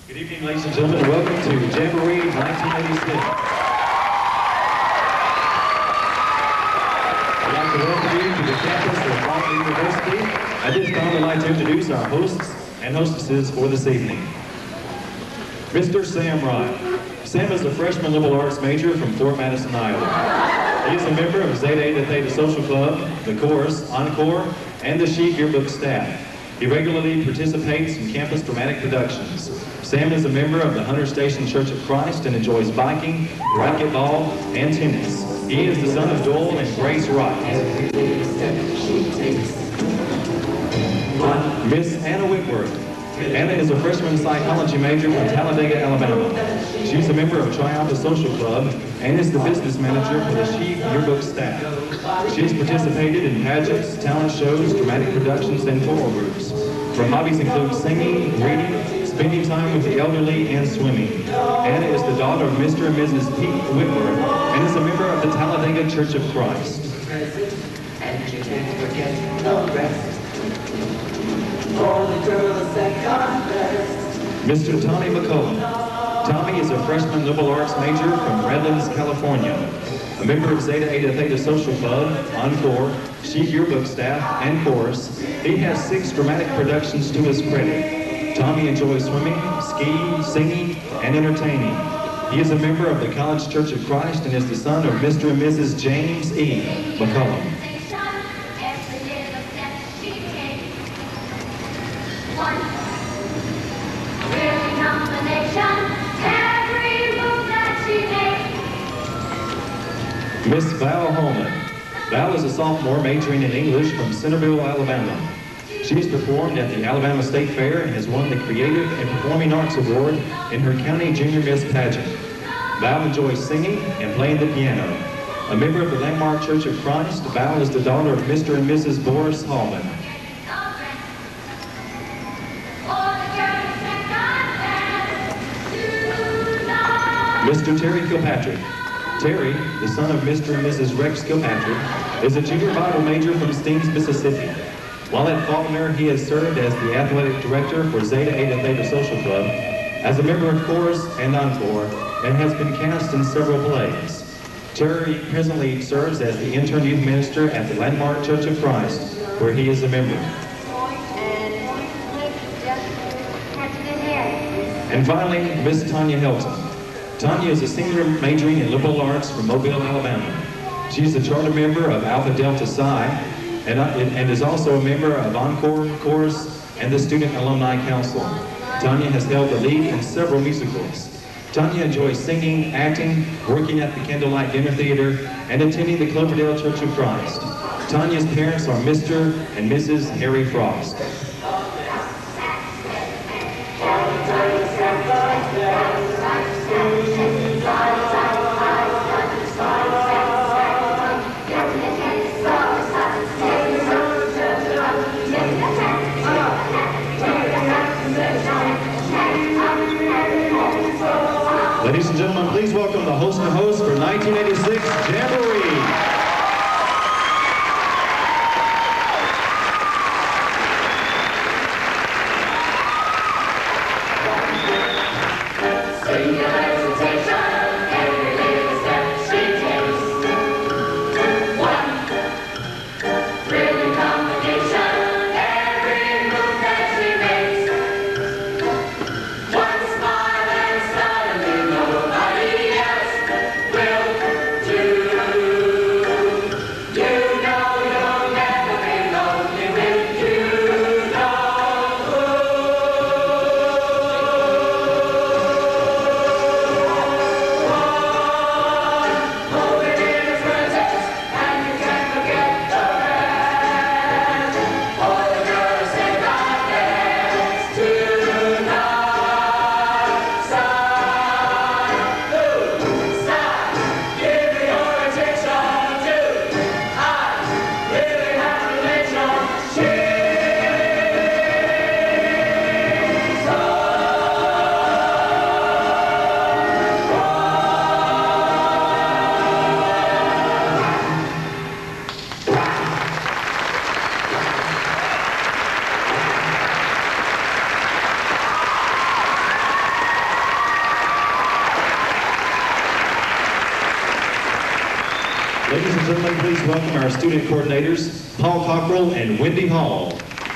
Good evening, ladies and gentlemen, and welcome to Jamboree 1986. I'd like to welcome you to the campus of Faulkner University. At this time, I'd like to introduce our hosts and hostesses for this evening. Mr. Sam Wright. Sam is a freshman liberal arts major from Fort Madison, Iowa. He is a member of Zeta Eta Theta Social Club, the Chorus, Encore, and the Sheep Yearbook staff. He regularly participates in campus dramatic productions. Sam is a member of the Hunter Station Church of Christ and enjoys biking, racquetball, and tennis. He is the son of Joel and Grace Wright. Miss Anna Whitworth. Anna is a freshman psychology major from Talladega, Alabama. She's a member of Triumph Social Club and is the business manager for the Sheep Yearbook staff. She has participated in pageants, talent shows, dramatic productions, and choral groups. Her hobbies include singing, reading, spending time with the elderly, and swimming. Anna is the daughter of Mr. and Mrs. Pete Whitworth and is a member of the Talladega Church of Christ. And you can't forget the rest. For the girls that God bless. Mr. Tommy McCollum. Tommy is a freshman liberal arts major from Redlands, California. A member of Zeta Eta Theta Social Club, Encore, Sheep Yearbook staff, and Chorus, he has 6 dramatic productions to his credit. Tommy enjoys swimming, skiing, singing, and entertaining. He is a member of the College Church of Christ and is the son of Mr. and Mrs. James E. McCollum. Miss Val Hallman. Val is a sophomore majoring in English from Centerville, Alabama. She has performed at the Alabama State Fair and has won the Creative and Performing Arts Award in her county junior miss pageant. Val enjoys singing and playing the piano. A member of the Landmark Church of Christ, Val is the daughter of Mr. and Mrs. Boris Hallman. Mr. Terry Kilpatrick. Terry, the son of Mr. and Mrs. Rex Kilpatrick, is a junior Bible major from Stings, Mississippi. While at Faulkner, he has served as the athletic director for Zeta Eta Theta Social Club, as a member of Chorus and Encore, and has been cast in several plays. Terry presently serves as the intern youth minister at the Landmark Church of Christ, where he is a member. And finally, Miss Tonya Helton. Tonya is a senior majoring in liberal arts from Mobile, Alabama. She is a charter member of Alpha Delta Psi and is also a member of Encore, Chorus, and the Student Alumni Council. Tonya has held the lead in several musicals. Tonya enjoys singing, acting, working at the Candlelight Dinner Theater, and attending the Cloverdale Church of Christ. Tonya's parents are Mr. and Mrs. Harry Frost. Ladies and gentlemen, please welcome the host and host for 1986 Jamboree. To please welcome our student coordinators, Paul Cockrell and Wendy Hall.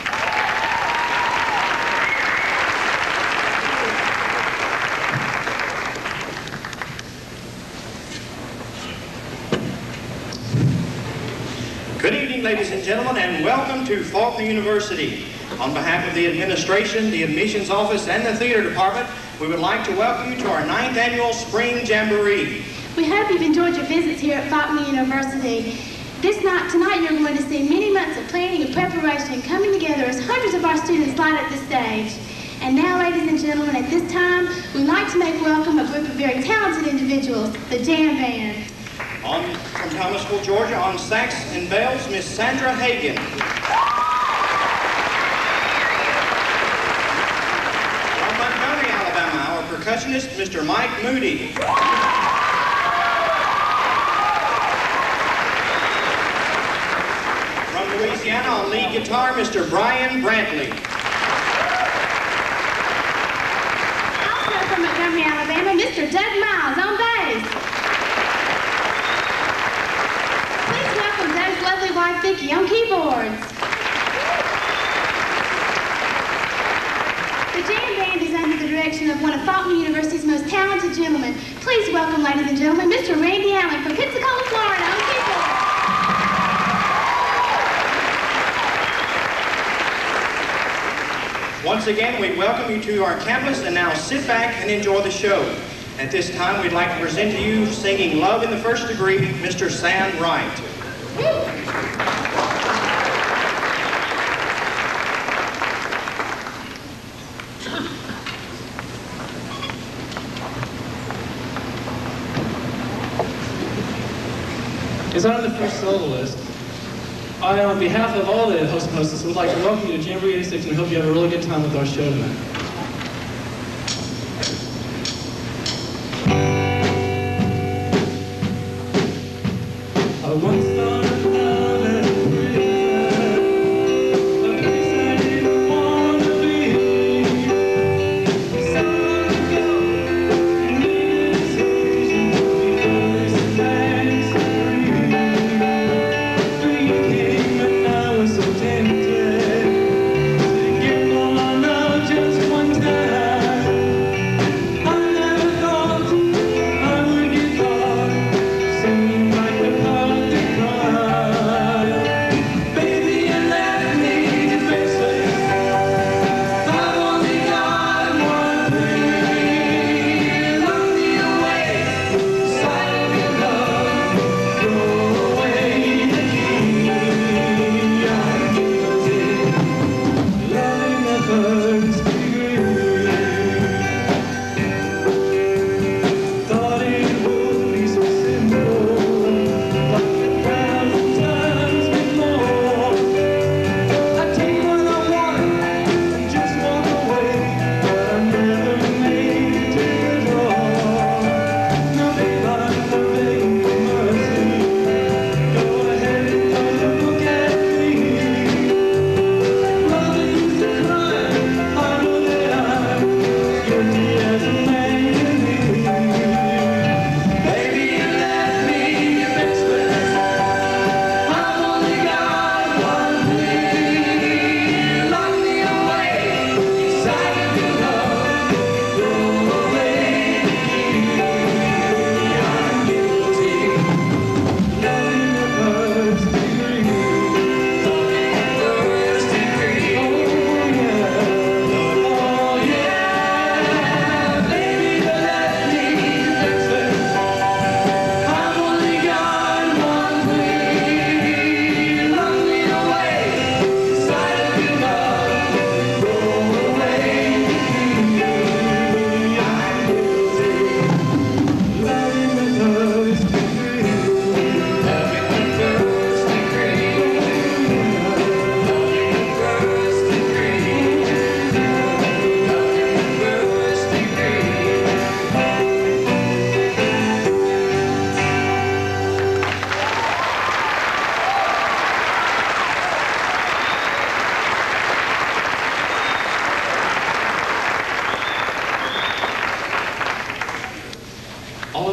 Good evening, ladies and gentlemen, and welcome to Faulkner University. On behalf of the administration, the admissions office, and the theater department, we would like to welcome you to our 9th annual Spring Jamboree. We hope you've enjoyed your visits here at Faulkner University. Tonight you're going to see many months of planning and preparation and coming together as hundreds of our students light up the stage. And now, ladies and gentlemen, at this time, we'd like to make welcome a group of very talented individuals, the Jam Band. From Thomasville, Georgia, on sax and bells, Miss Sandra Hagan. From Montgomery, Alabama, our percussionist, Mr. Mike Moody. From Louisiana, on lead guitar, Mr. Brian Brantley. Also from Montgomery, Alabama, Mr. Doug Miles on bass. Doug's lovely wife, Vicki, on keyboards. The Jam Band is under the direction of one of Faulkner University's most talented gentlemen. Please welcome, ladies and gentlemen, Mr. Randy Allen from Pensacola, Florida, on keyboards. Once again, we welcome you to our campus, and now sit back and enjoy the show. At this time, we'd like to present to you, singing Love in the First Degree, Mr. Sam Wright. As I'm the first soloist, I, on behalf of all the hosts and hostesses, would like to welcome you to Jamboree 86 and hope you have a really good time with our show tonight. I once thought of love as a prison, a place I didn't want to be. So long ago, I made a decision to be first and supreme. But you came and I was so tempted to give all my love just once.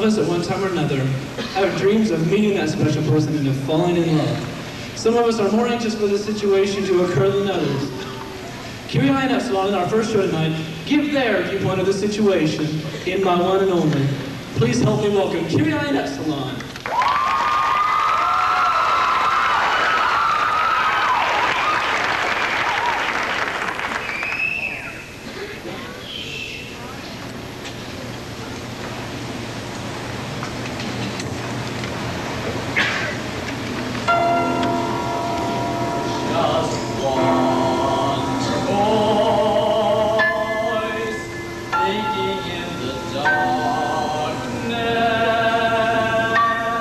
us at one time or another have dreams of meeting that special person and of falling in love. Some of us are more anxious for the situation to occur than others. Curie and Epsilon in our first show tonight give their viewpoint of the situation in My One and Only. Please help me welcome Curie and Epsilon. Thinking in the darkness.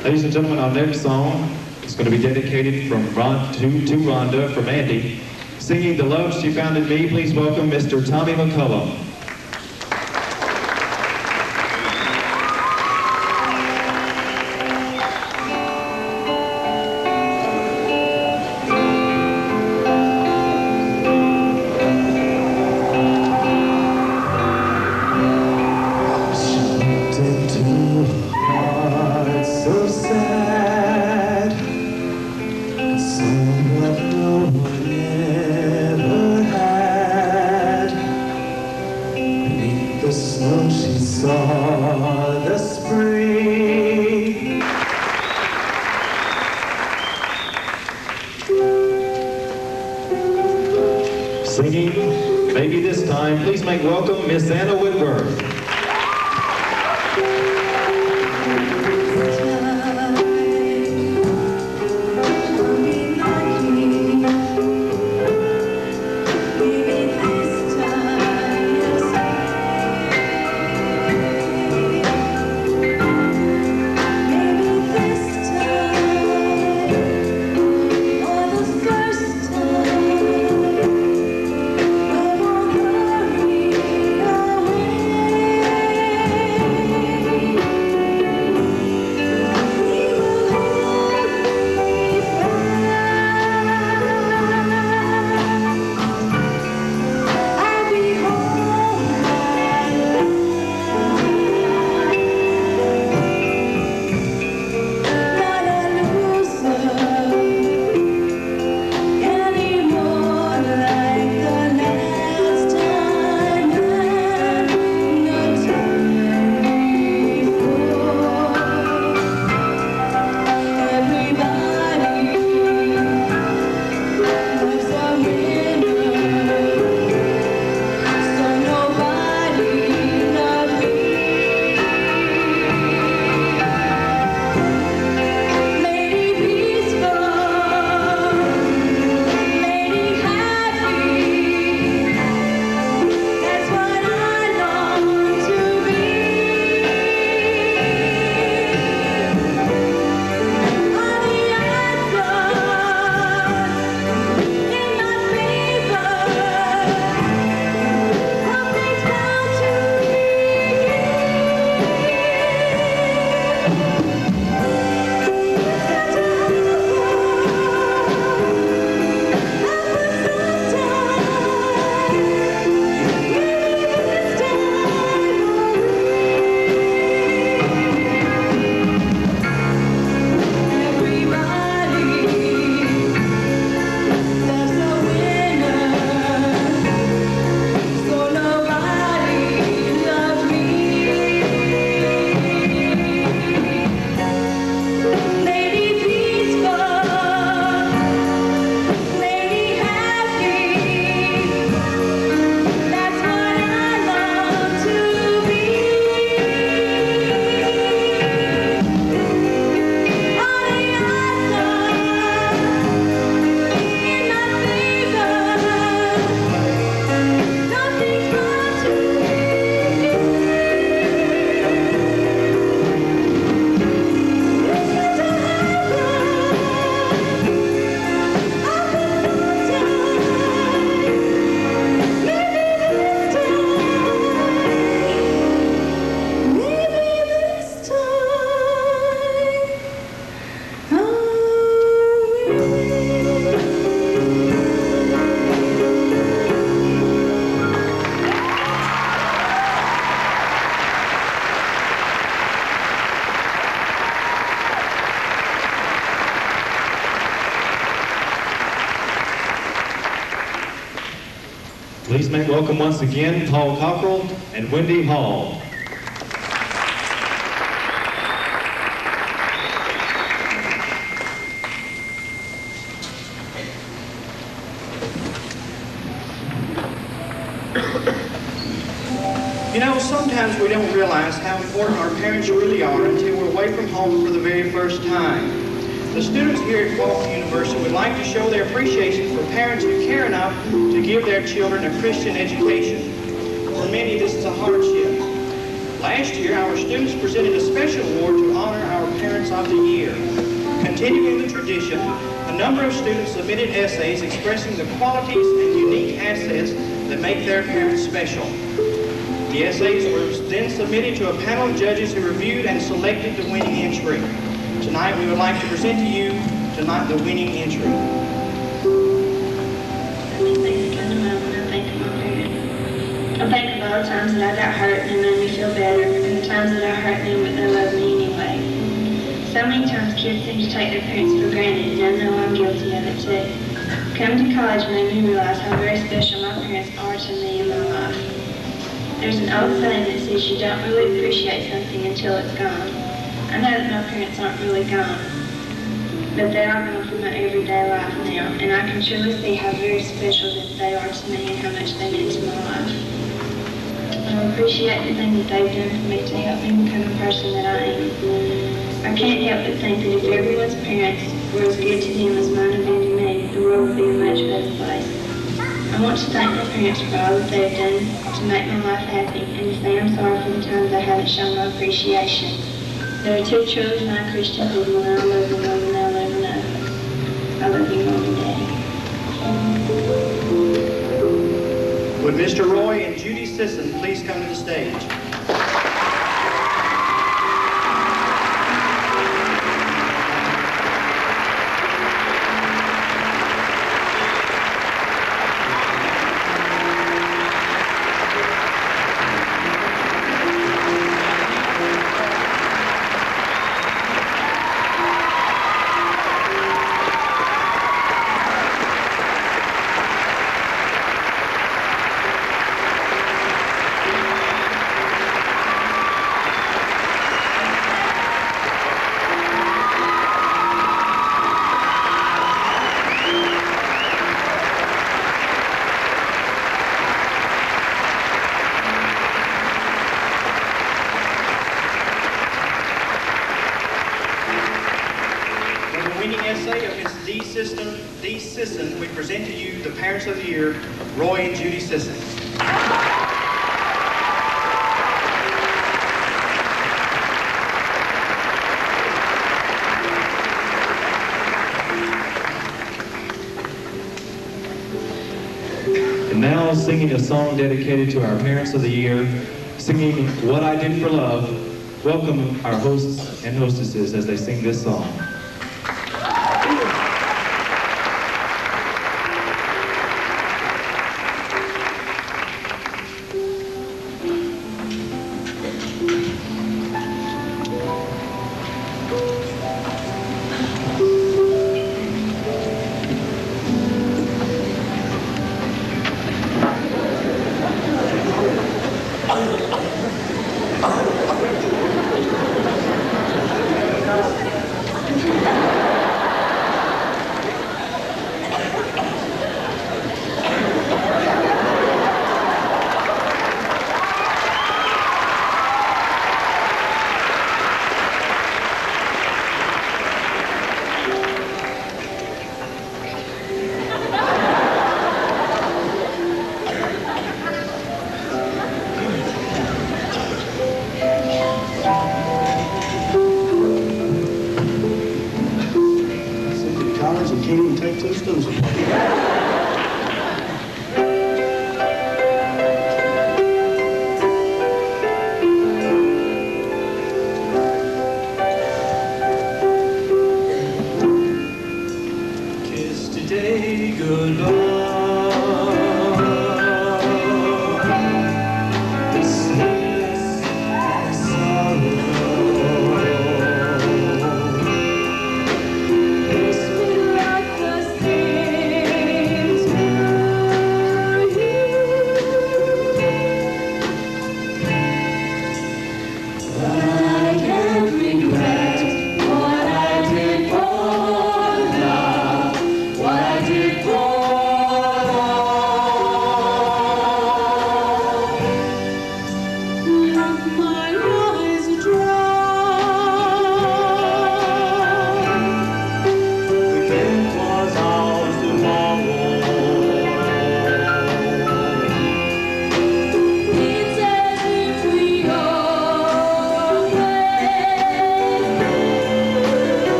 Ladies and gentlemen, our next song is going to be dedicated to Rhonda from Andy. Singing The Love She Found in Me, please welcome Mr. Tommy McCollum. Singing Maybe This Time, please make welcome Miss Anna Whitworth. Please make welcome once again Paul Cockrell and Wendy Hall. You know, sometimes we don't realize how important our parents really are until we're away from home for the very first time. The students here at Faulkner University would like to show their appreciation for parents who care enough to give their children a Christian education. For many, this is a hardship. Last year, our students presented a special award to honor our Parents of the Year. Continuing the tradition, a number of students submitted essays expressing the qualities and unique assets that make their parents special. The essays were then submitted to a panel of judges who reviewed and selected the winning entry. Tonight we would like to present to you the winning entry. I think of all the times that I got hurt and it made me feel better, and the times that I hurt them but they loved me anyway. So many times kids seem to take their parents for granted, and I know I'm guilty of it too. Coming to college made me realize how very special my parents are to me in my life. There's an old saying that says you don't really appreciate something until it's gone. I know that my parents aren't really gone, but they are gone from my everyday life now, and I can truly see how very special that they are to me and how much they meant to my life. I appreciate the things that they've done for me to help me become the person that I am. I can't help but think that if everyone's parents were as good to them as mine have been to me, the world would be a much better place. I want to thank my parents for all that they have done to make my life happy, and to say I'm sorry for the times I haven't shown my appreciation. There are two truly fine Christian people, and I love them more than I'll ever know. I love you, Mom and Daddy. Would Mr. Roy and Judy Sisson please come to the stage? D. Sisson, we present to you the Parents of the Year, Roy and Judy Sisson. And now singing a song dedicated to our Parents of the Year, singing What I Did for Love. Welcome our hosts and hostesses as they sing this song.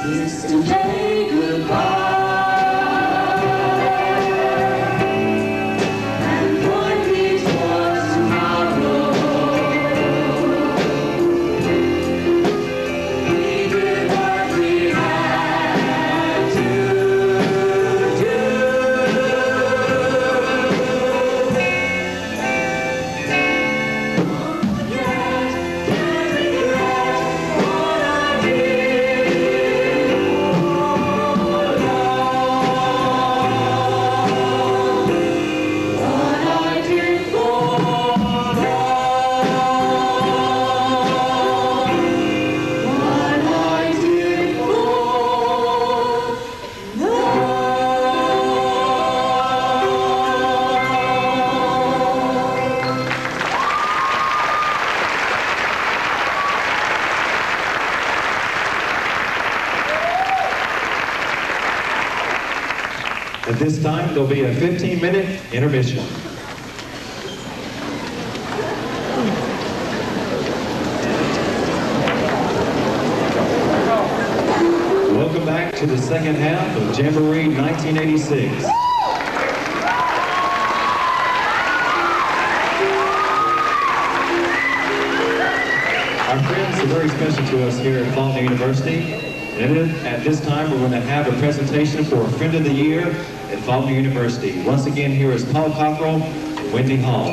is to say goodbye. At this time, there'll be a 15-minute intermission. Welcome back to the second half of Jamboree 1986. Our friends are very special to us here at Faulkner University. And at this time, we're going to have a presentation for a Friend of the Year at Faulkner University. Once again, here is Paul Cockrell Wendy Hall.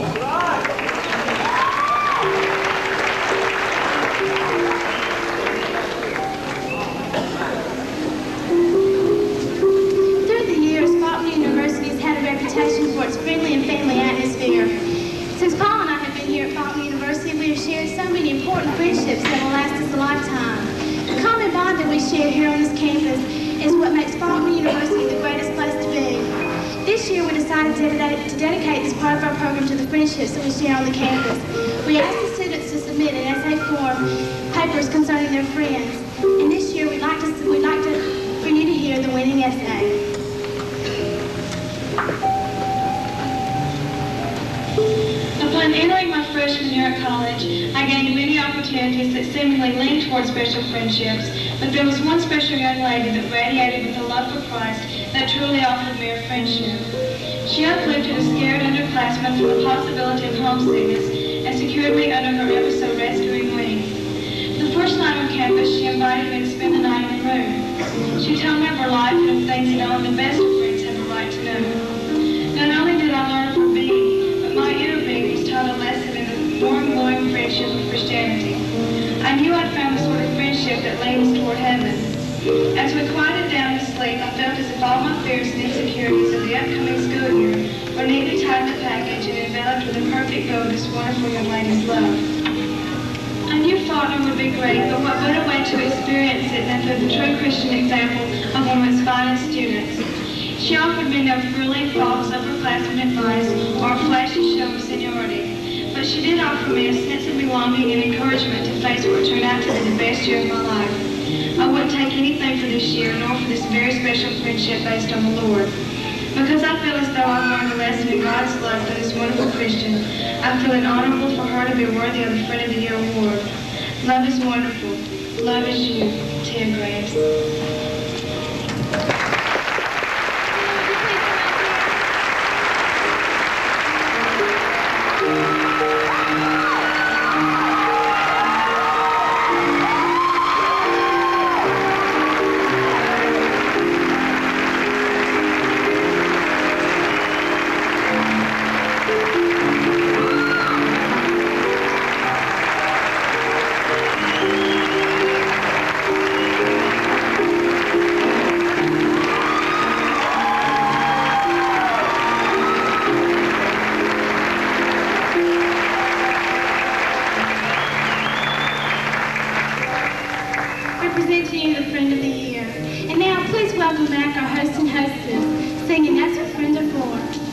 Through the years, Faulkner University has had a reputation for its friendly and family atmosphere. Since Paul and I have been here at Faulkner University, we have shared so many important friendships that will last us a lifetime. The common bond that we share here on this campus is what makes Faulkner University the greatest place to be. This year we decided to dedicate this part of our program to the friendships that we share on the campus. We asked the students to submit an essay form, papers concerning their friends. And this year we'd like for you to hear the winning essay. Upon entering my freshman year at college, I gained many opportunities that seemingly leaned toward special friendships, but there was one special young lady that radiated with a love for Christ that truly offered me a friendship. She uplifted a scared underclassman from the possibility of homesickness and secured me under her ever so rescuing wing. The first night on campus, she invited me to spend the night in the room. She told me of her life and of things that only the best of friends have a right to know. Not only did I learn of her being, but my inner being was taught a lesson in the warm, glowing friendship of Christianity. I knew I'd found the sort of friendship that leads toward heaven. As we quieted down to sleep, I felt as if all my fears and insecurities of the upcoming school year were neatly tied in a package and enveloped with a perfect bow of this wonderful young lady's love. I knew Faulkner would be great, but what better way to experience it than through the true Christian example of one of its finest students. She offered me no frilly, false, upperclassman advice or a flashy show of seniority, but she did offer me a sense of belonging and encouragement to face what turned out to be the best year of my life. I wouldn't take anything for this year, nor for this very special friendship based on the Lord. Because I feel as though I've learned a lesson in God's love for this wonderful Christian, I feel it honorable for her to be worthy of the Friend of the Year award. Love is wonderful. Love is you, Ted Graves. Representing the Friend of the Year. And now please welcome back our host and hostess, singing That's What Friends Are For.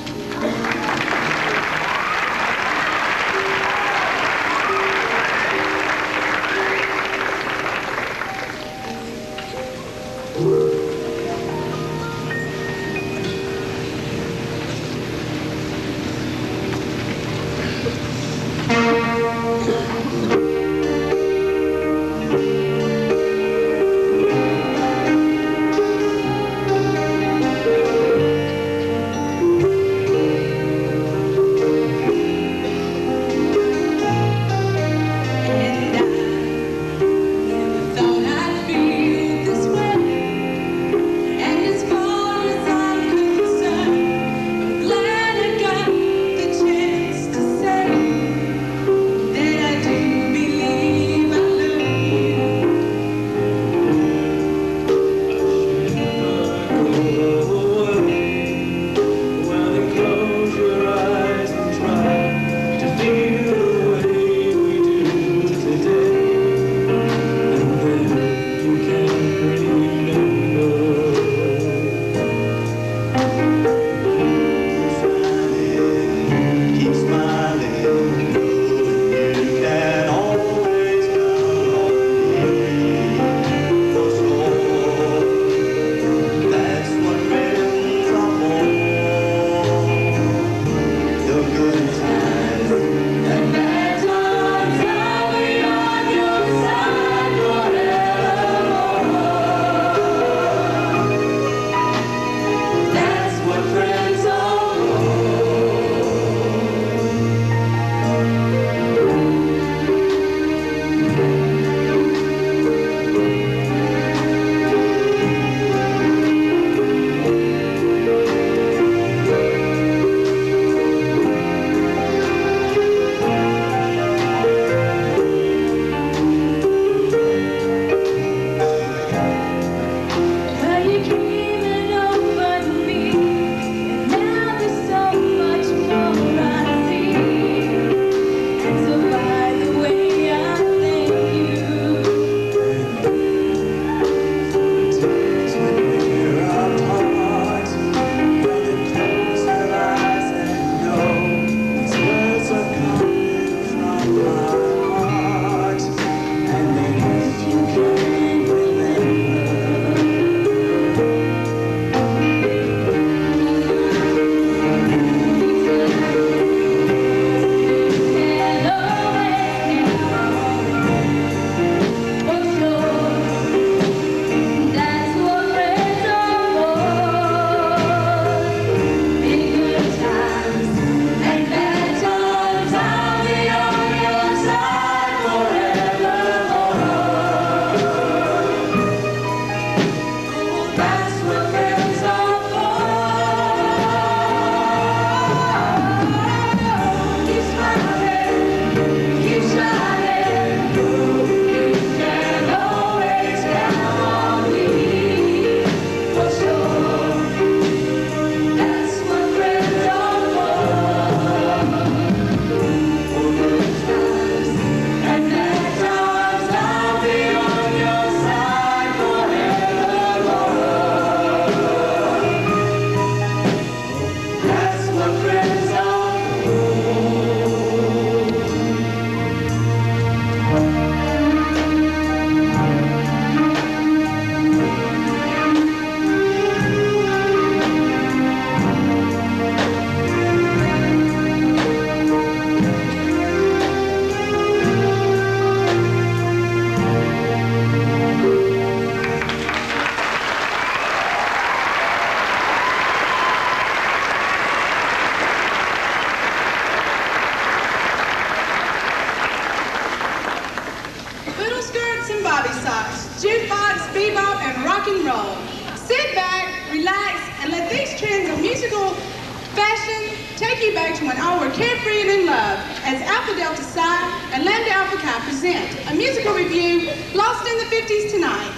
and roll. Sit back, relax, and let these trends of musical fashion take you back to when all were carefree and in love, as Alpha Delta Psi and Lambda Alpha Chi present a musical review, Lost in the 50s Tonight.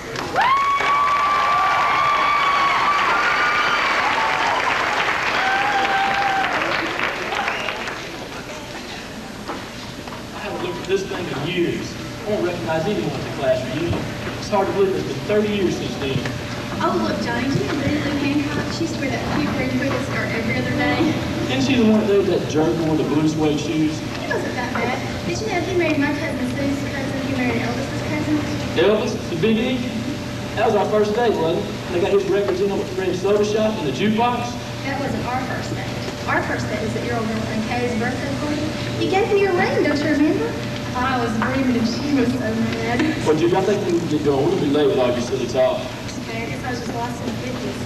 I haven't looked at this thing in years. I won't recognize anyone at the class reunion. It's hard to believe it's been 30 years since then. Oh, look, Johnny, do you remember Lily Hancock? She used to wear that cute green hooded skirt every other day. Isn't she the one that did that jerk who wore the blue suede shoes? He wasn't that bad. Did you know he married my cousin Sue's cousin? He married Elvis's cousin? Elvis, the Big E? That was our first date, wasn't it? They got his records in over at Fred's Soda Shop in the jukebox. That wasn't our first date. Our first date was at your old girlfriend Kay's birthday party. You gave me your ring, don't you remember? I was grieving and she was so mad. Well, Judy, I think we can get going. We'll be late with all your silly talk. Okay, I guess I was just lost in the 50s.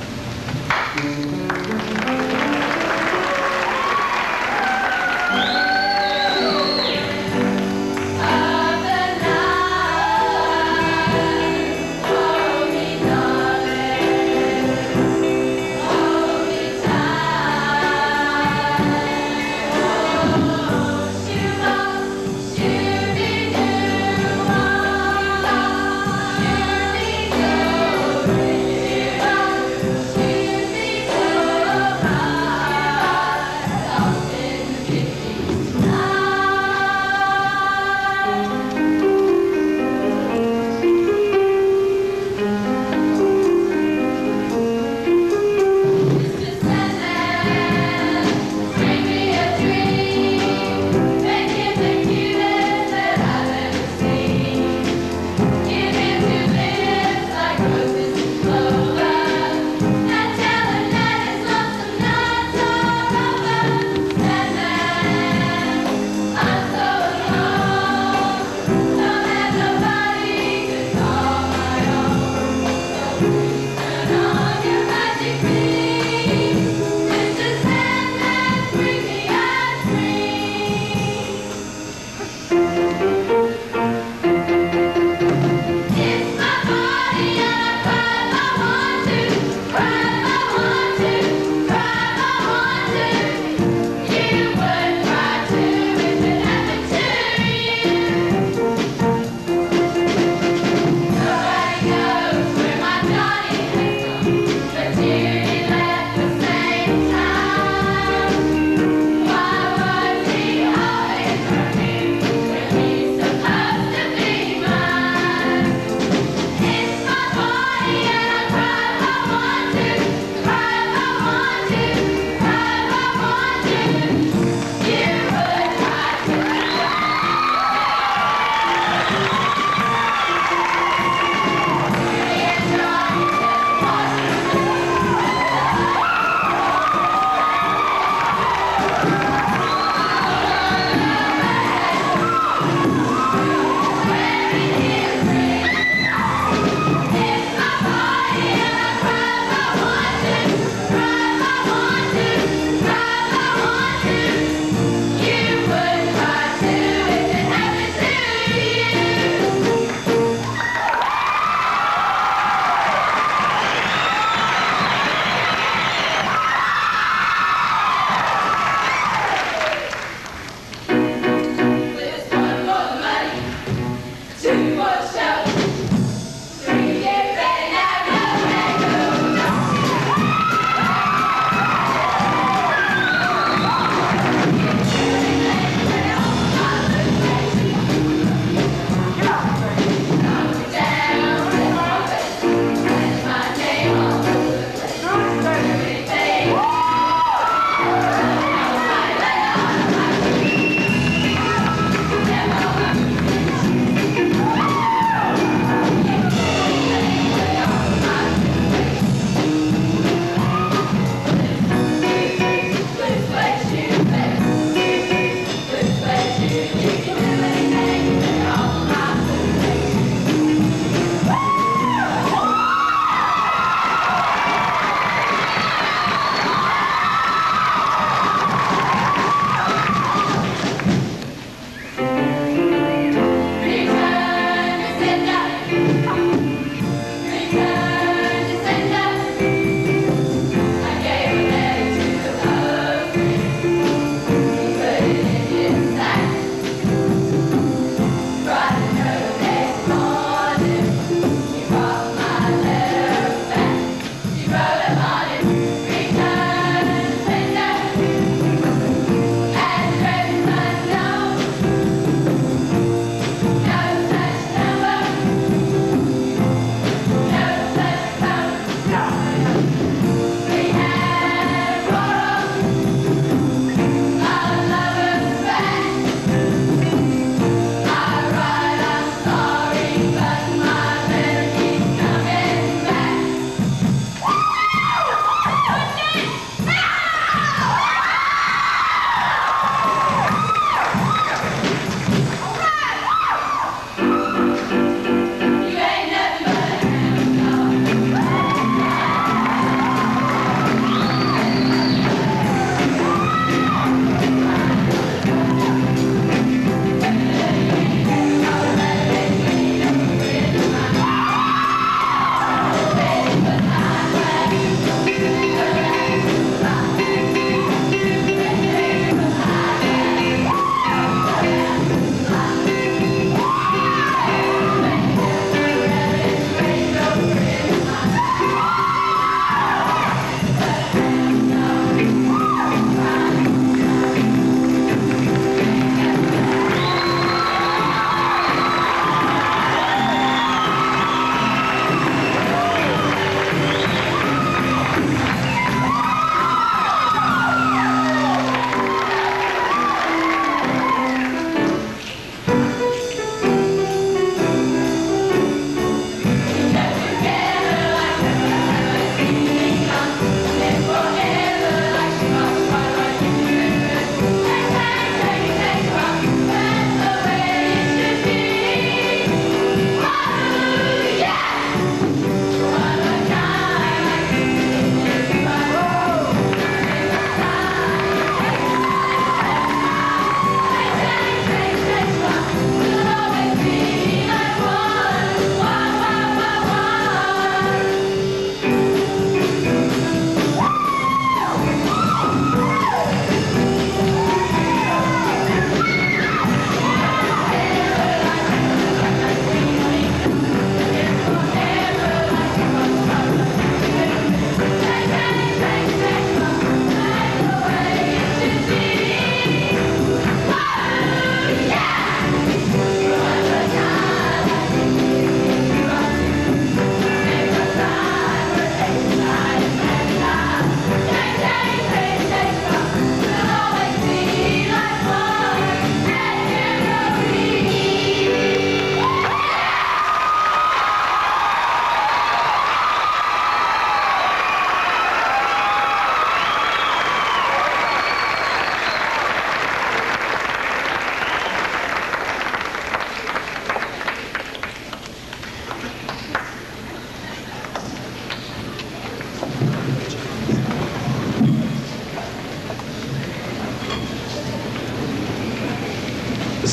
Thank you.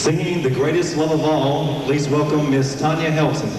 Singing The Greatest Love of All, please welcome Miss Tonya Helton.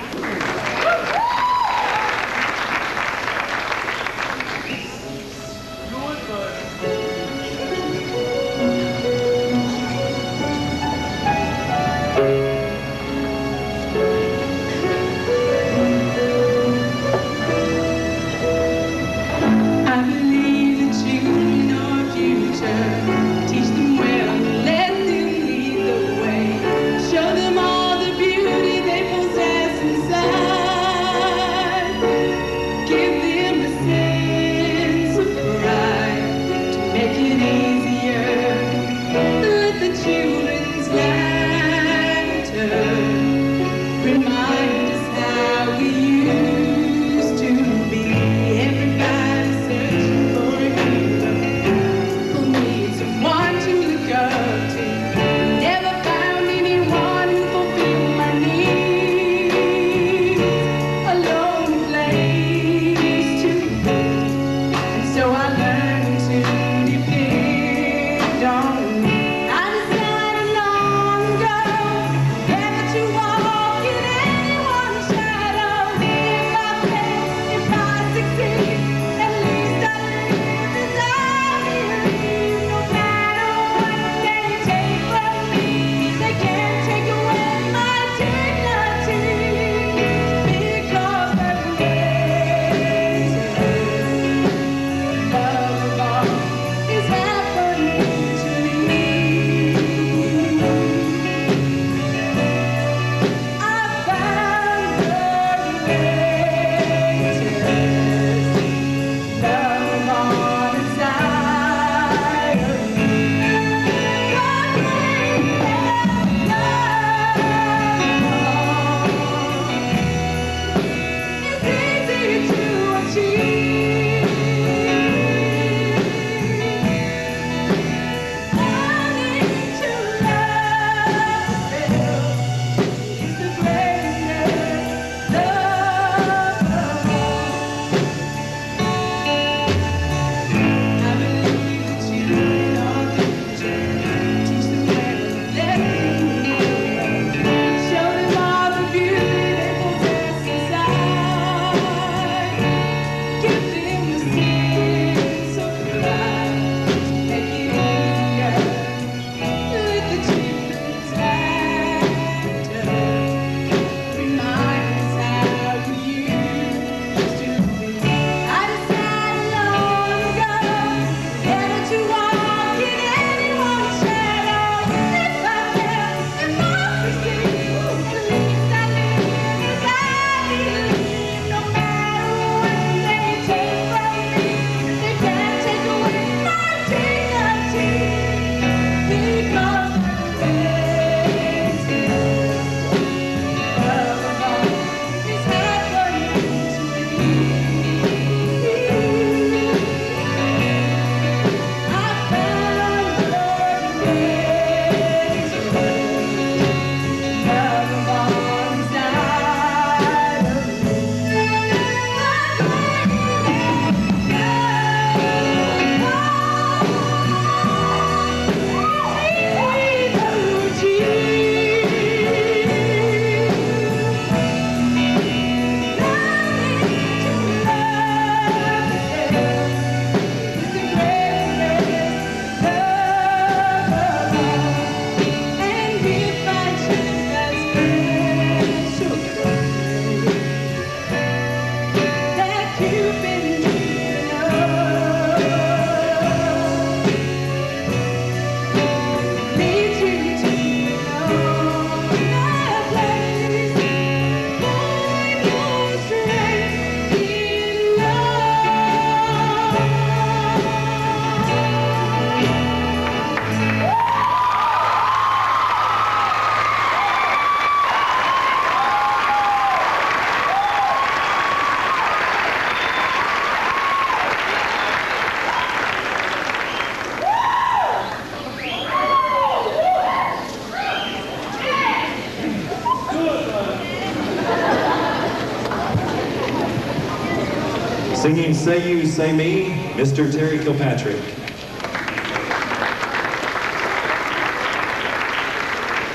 Singing Say You, Say Me, Mr. Terry Kilpatrick.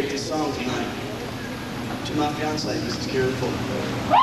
dedicate this song tonight to my fiancée, Mrs. Karen Faulkner.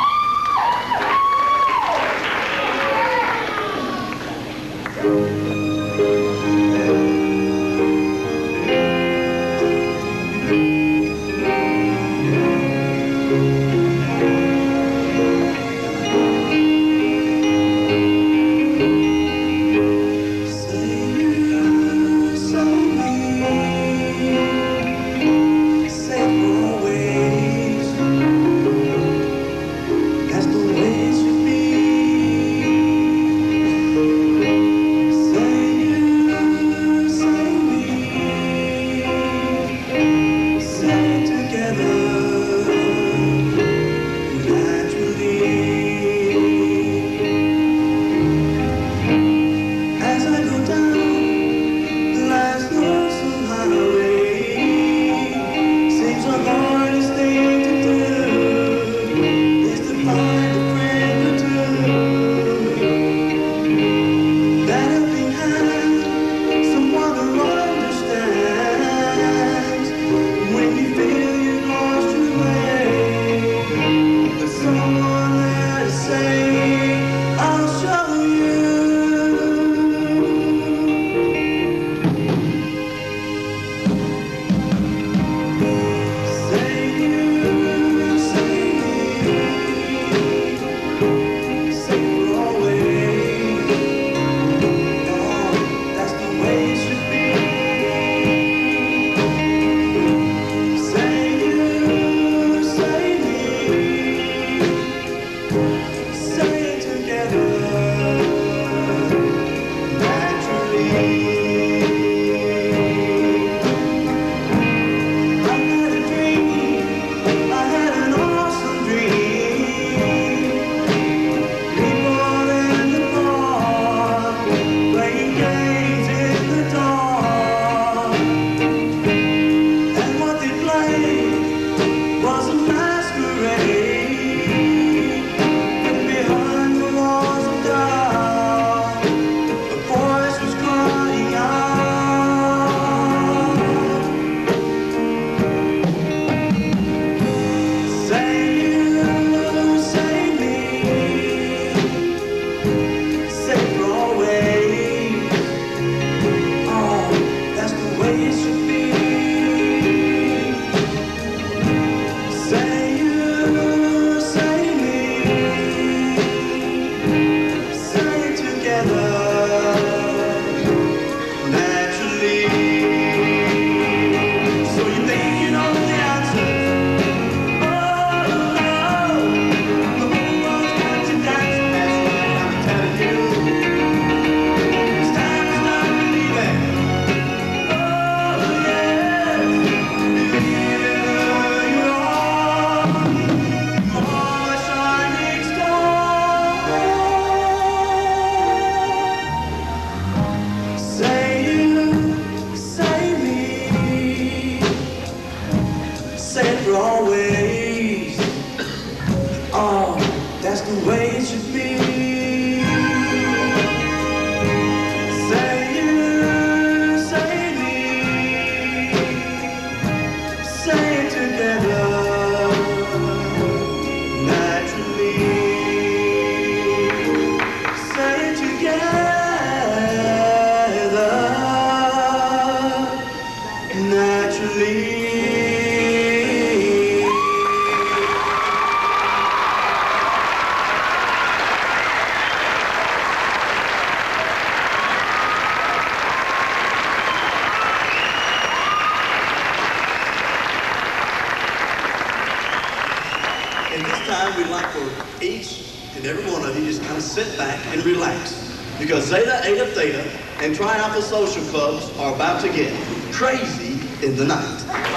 Because Zeta, Eta, Theta, and Tri Alpha social clubs are about to get crazy in the night.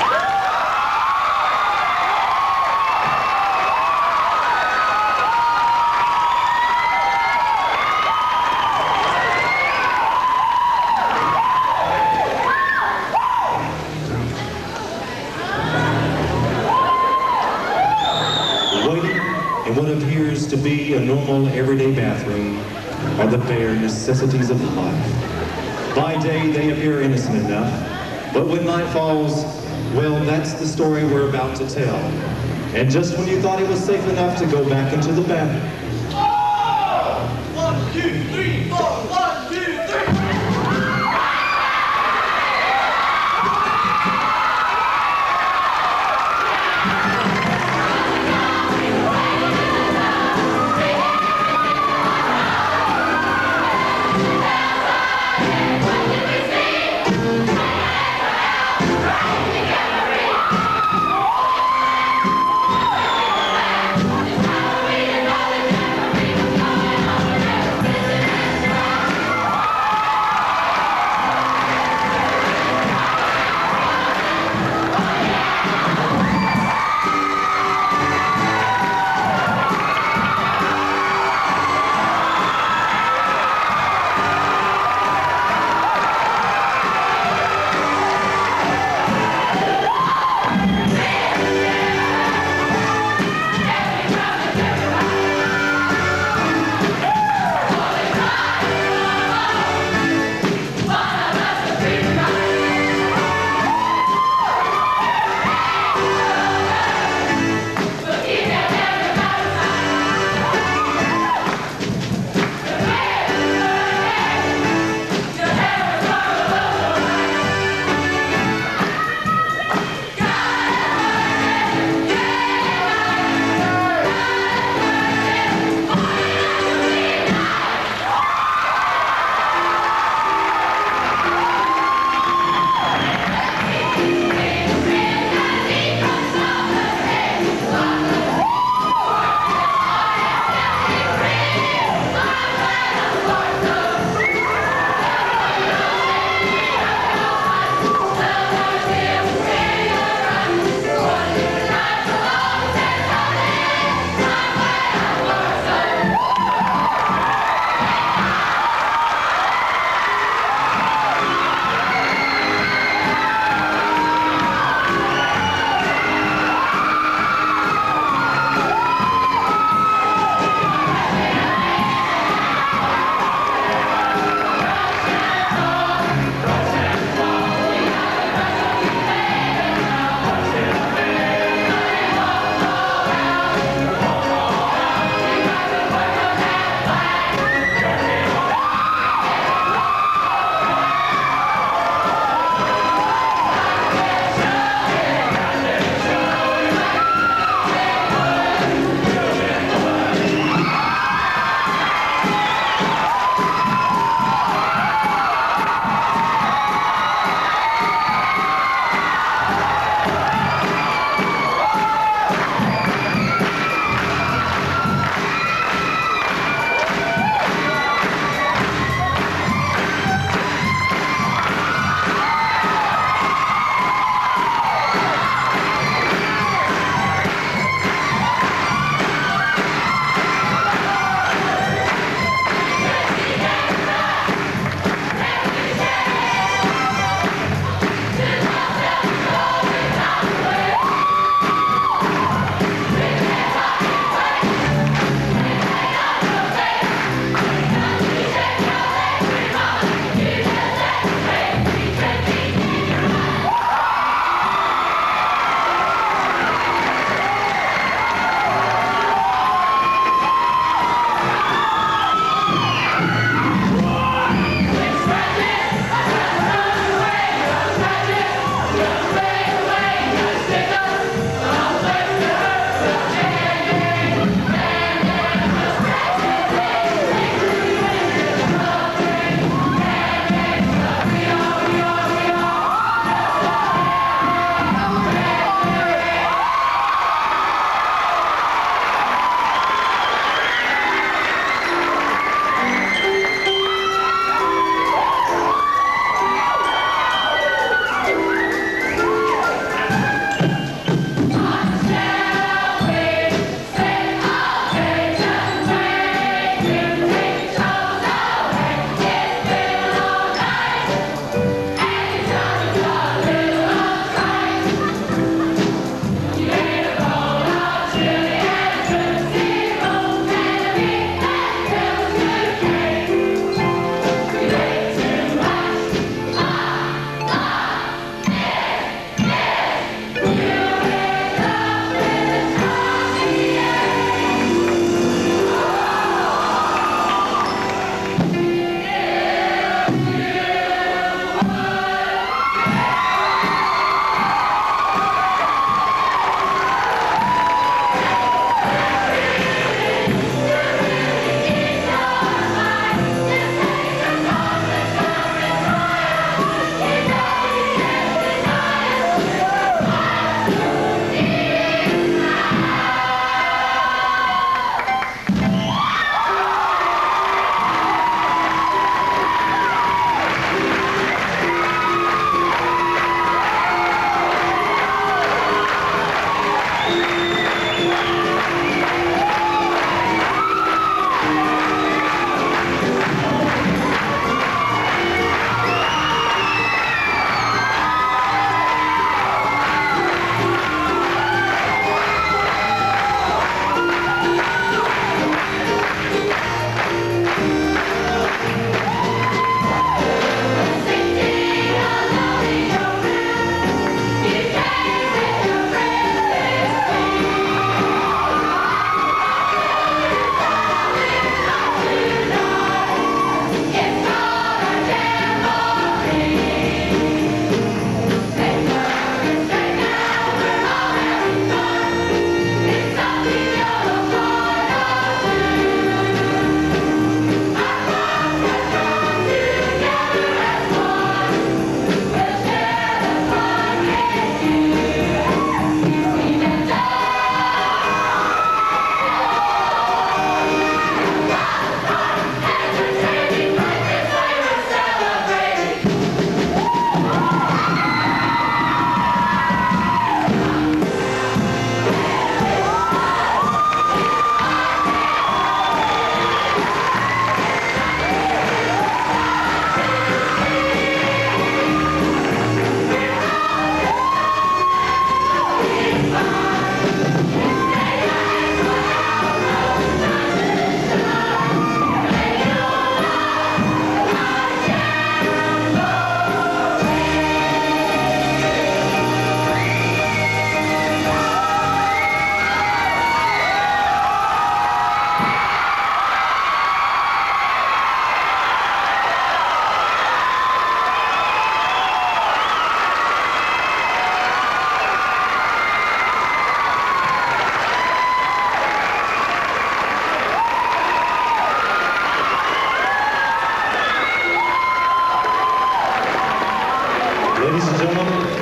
Waiting in what appears to be a normal everyday bathroom are the bare necessities of life. By day, they appear innocent enough, but when night falls, Well, that's the story we're about to tell. And just when you thought it was safe enough to go back into the bathroom. 1, 2, 3, 4, 1, 2, 3.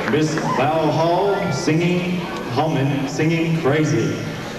Miss Val Hallman singing Crazy.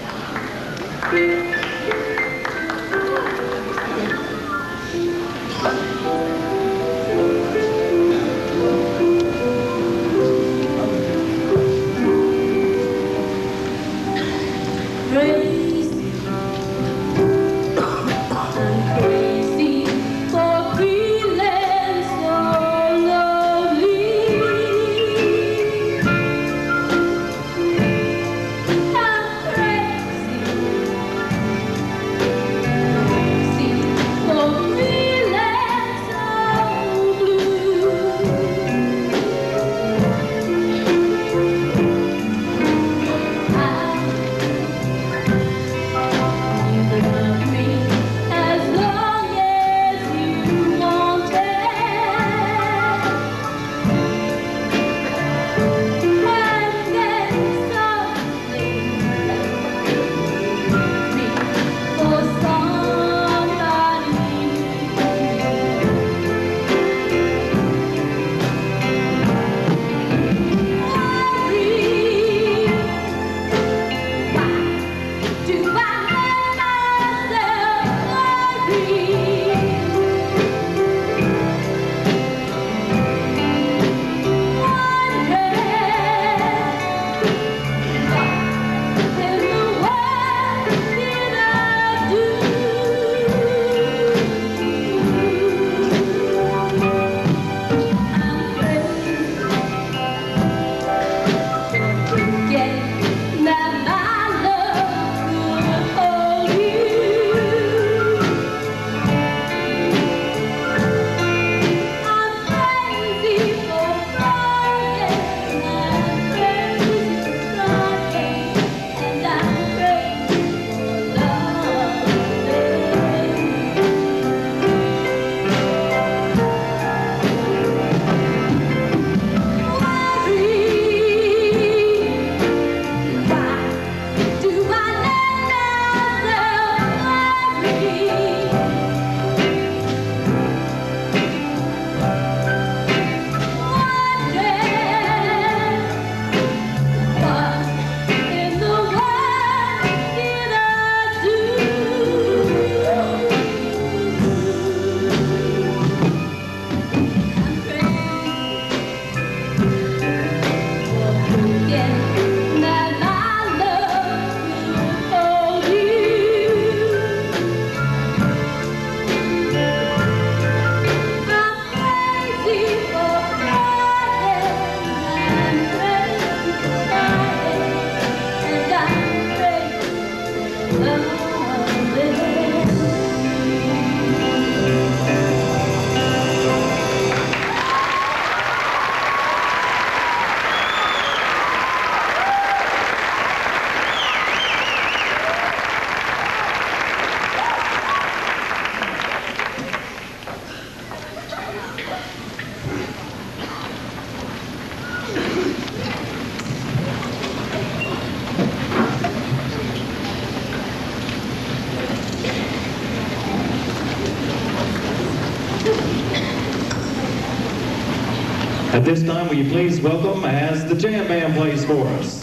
At this time, will you please welcome as the jam band plays for us.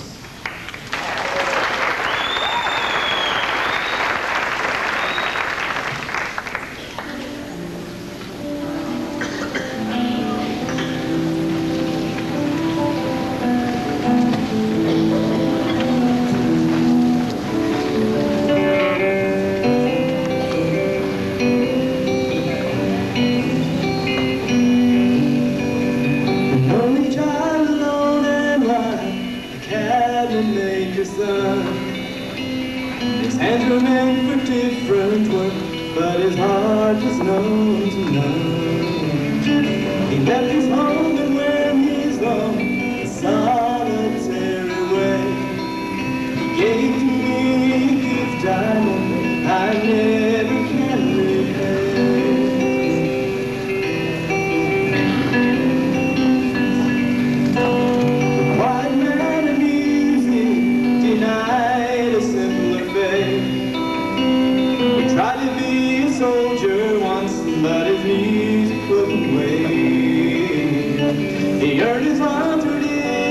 He earned his 130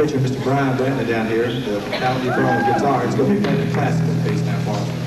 featuring Mr. Brian Brantley down here, the talent you put on the guitar. It's going to be playing the classical piece now for us.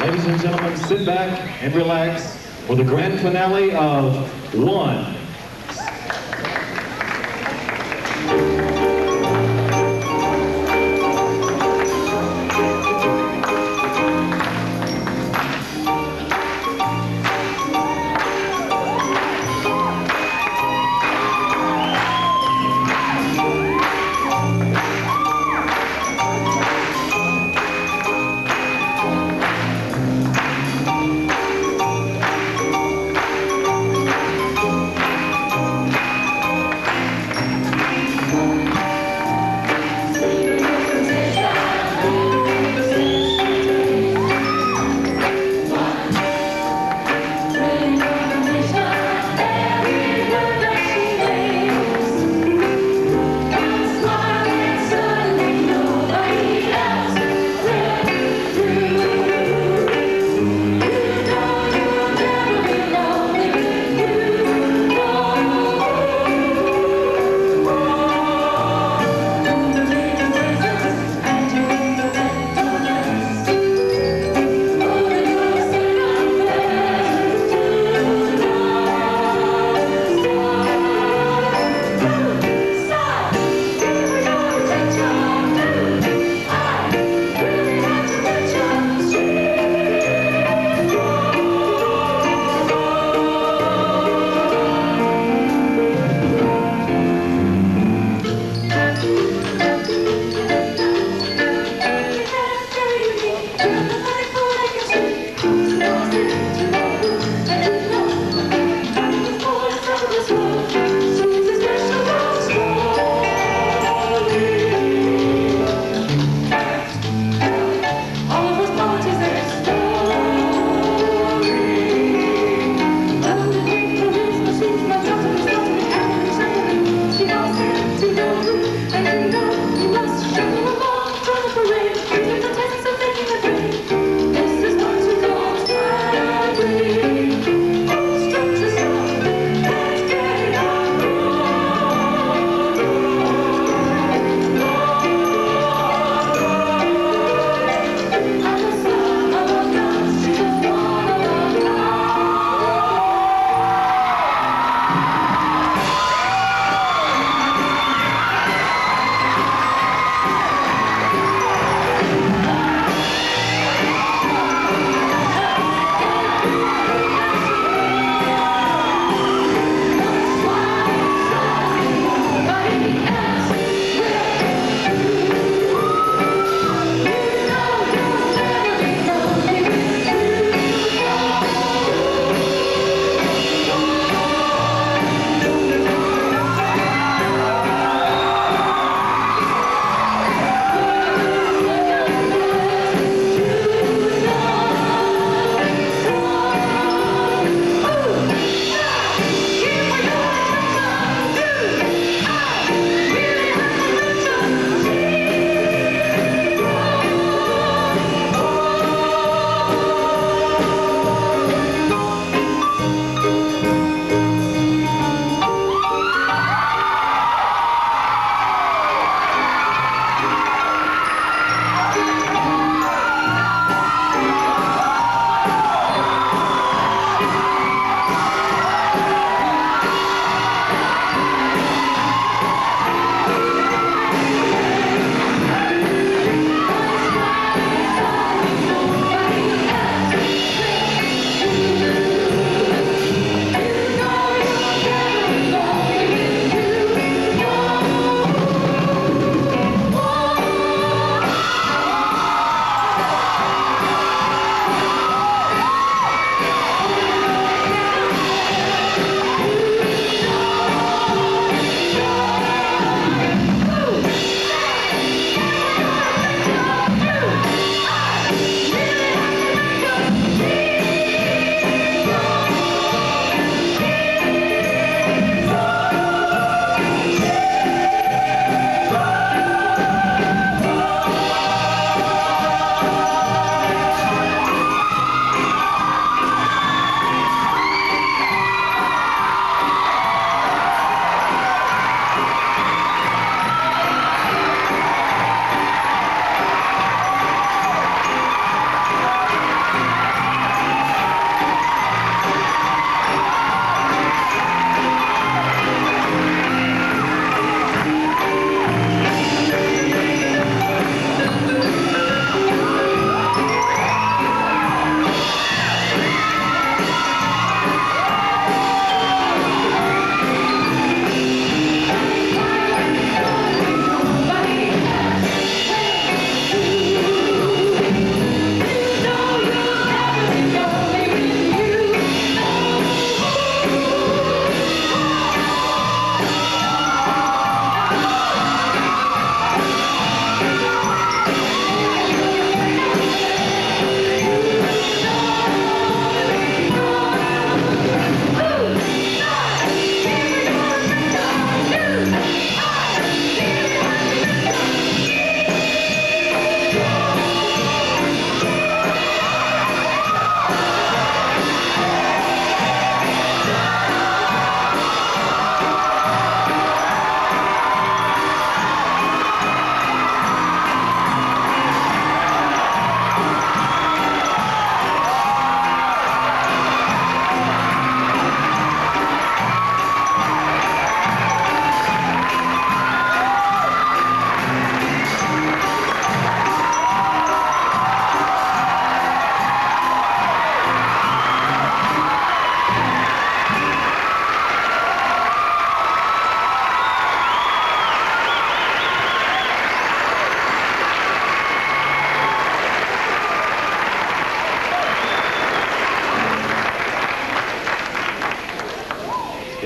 Ladies and gentlemen, sit back and relax for the grand finale of One.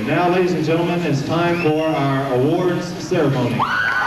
And now, ladies and gentlemen, it's time for our awards ceremony.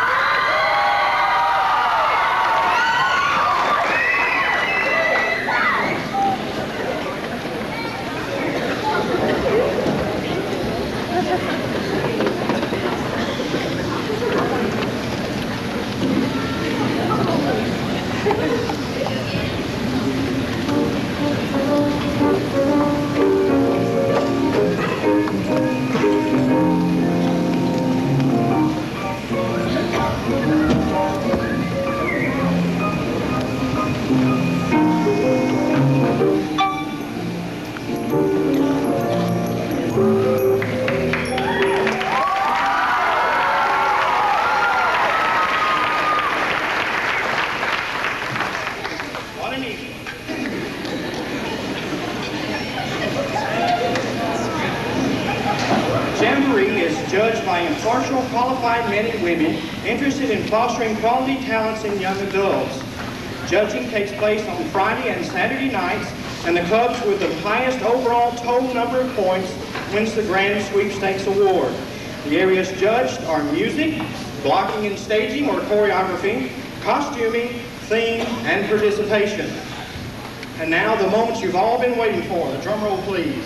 Jamboree is judged by impartial, qualified men and women interested in fostering quality talents in young adults. Judging takes place on Friday and Saturday nights, and the clubs with the highest overall total number of points wins the Grand Sweepstakes Award. The areas judged are music, blocking and staging or choreography, costuming, theme, and participation. And now the moments you've all been waiting for. The drum roll, please.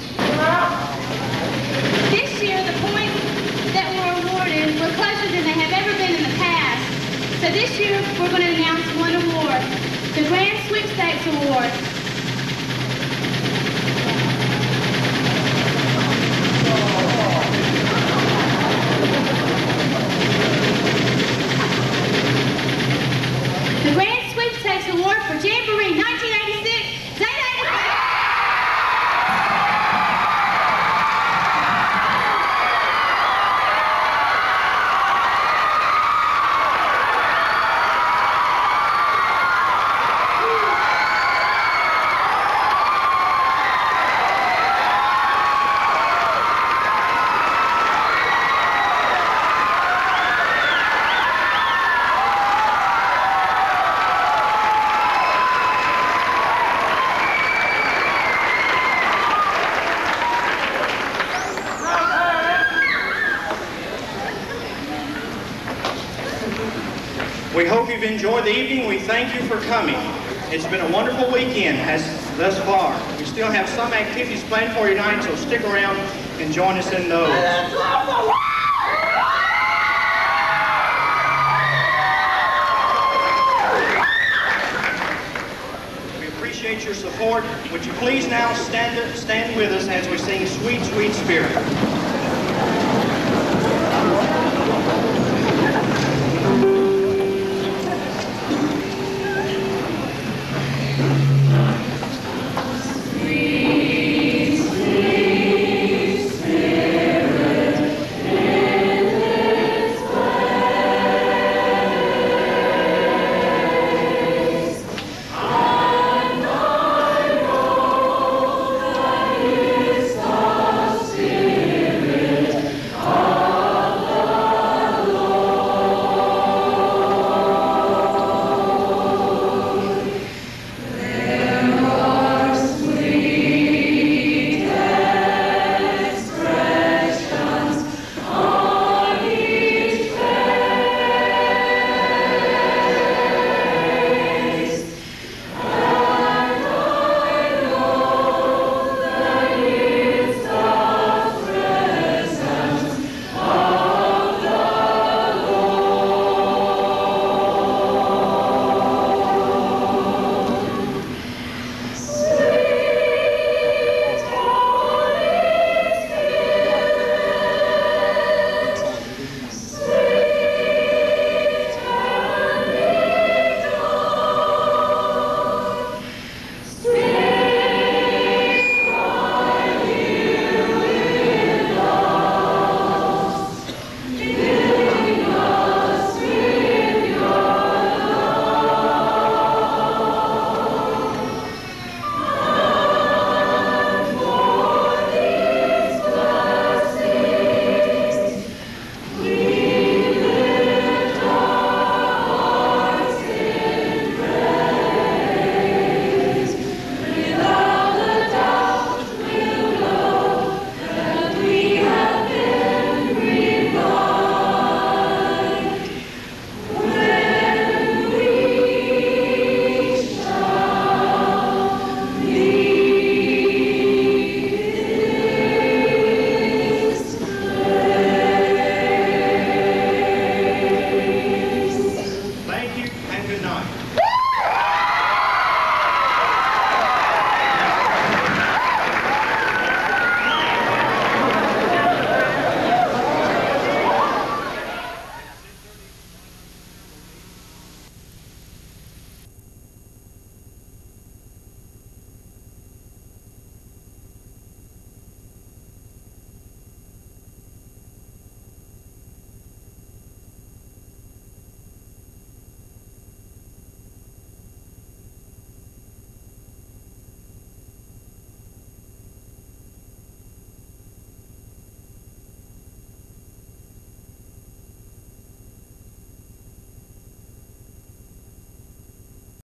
This year, the points that were awarded were closer than they have ever been in the past. So this year, we're going to announce one award, the Grand Sweepstakes Award. The Grand Sweepstakes Award for Jamboree 1986, Zeta. We hope you've enjoyed the evening. We thank you for coming. It's been a wonderful weekend thus far. We still have some activities planned for you tonight, so stick around and join us in those. We appreciate your support. Would you please now stand with us as we sing Sweet, Sweet Spirit.